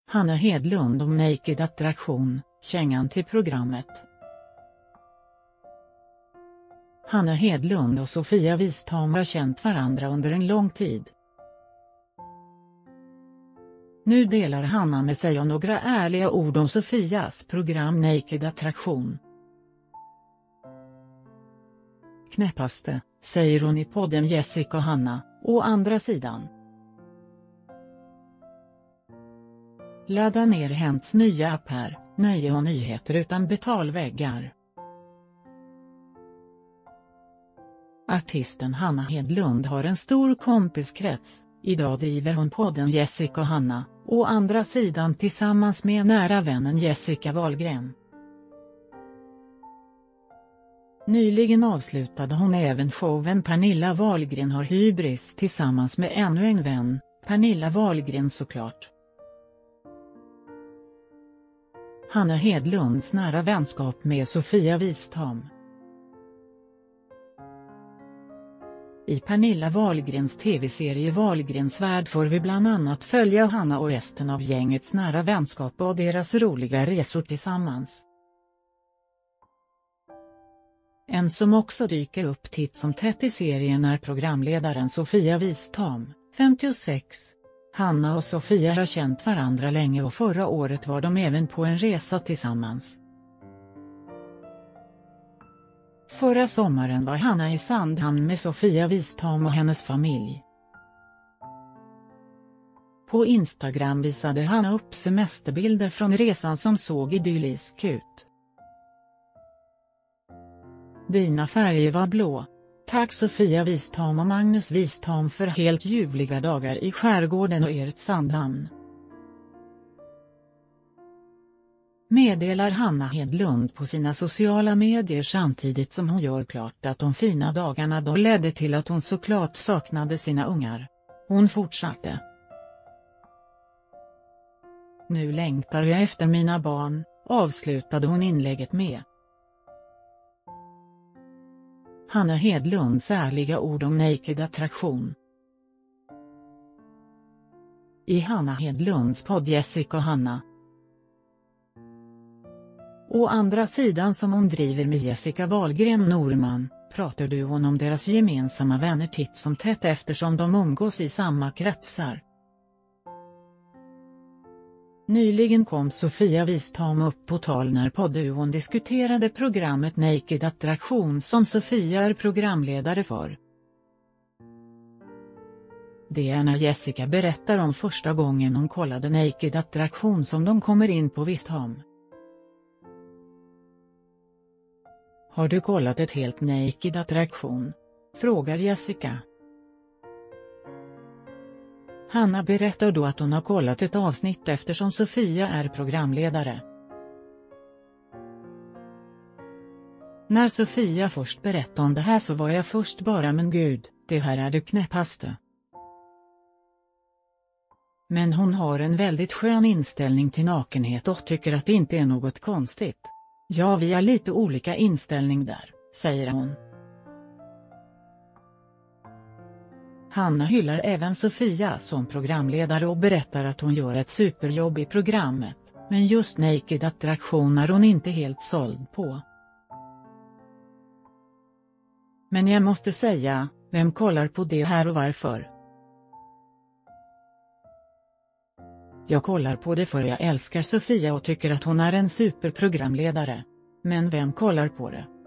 Hanna Hedlund om Naked Attraktion, kängan till programmet. Hanna Hedlund och Sofia Wistam har känt varandra under en lång tid. Nu delar Hanna med sig om några ärliga ord om Sofias program Naked Attraktion. Knäppaste, säger hon i podden Jessica och Hanna, å andra sidan. Ladda ner Hents nya app här, nöje och nyheter utan betalväggar. Artisten Hanna Hedlund har en stor kompiskrets. Idag driver hon podden Jessica och Hanna, å andra sidan tillsammans med nära vännen Jessica Wahlgren. Nyligen avslutade hon även showen Pernilla Wahlgren har hybris tillsammans med ännu en vän, Pernilla Wahlgren såklart. Hanna Hedlunds nära vänskap med Sofia Wistam. I Pernilla Wahlgrens tv-serie Wahlgrens värld får vi bland annat följa Hanna och resten av gängets nära vänskap och deras roliga resor tillsammans. En som också dyker upp titt som tätt i serien är programledaren Sofia Wistam, 56. Hanna och Sofia har känt varandra länge och förra året var de även på en resa tillsammans. Förra sommaren var Hanna i Sandhamn med Sofia Wistam och hennes familj. På Instagram visade Hanna upp semesterbilder från resan som såg idyllisk ut. Dina färger var blå. Tack Sofia Wistam och Magnus Wistam för helt ljuvliga dagar i skärgården och ert Sandhamn. Meddelar Hanna Hedlund på sina sociala medier samtidigt som hon gör klart att de fina dagarna då ledde till att hon såklart saknade sina ungar. Hon fortsatte. Nu längtar jag efter mina barn, avslutade hon inlägget med. Hanna Hedlunds ärliga ord om Naked Attraktion. I Hanna Hedlunds podd Jessica och Hanna. Å andra sidan som hon driver med Jessica Wahlgren Norman, pratar duon om deras gemensamma vänner titt som tätt eftersom de umgås i samma kretsar. Nyligen kom Sofia Wistam upp på tal när podduon diskuterade programmet Naked Attraktion som Sofia är programledare för. Det är när Jessica berättar om första gången hon kollade Naked Attraktion som de kommer in på Wistam. Har du kollat ett helt Naked Attraktion? Frågar Jessica. Hanna berättar då att hon har kollat ett avsnitt eftersom Sofia är programledare. När Sofia först berättade om det här så var jag först bara men gud, det här är det knäppaste. Men hon har en väldigt skön inställning till nakenhet och tycker att det inte är något konstigt. Ja, vi har lite olika inställning där, säger hon. Hanna hyllar även Sofia som programledare och berättar att hon gör ett superjobb i programmet, men just Naked Attraktion är hon inte helt såld på. Men jag måste säga, vem kollar på det här och varför? Jag kollar på det för jag älskar Sofia och tycker att hon är en superprogramledare. Men vem kollar på det?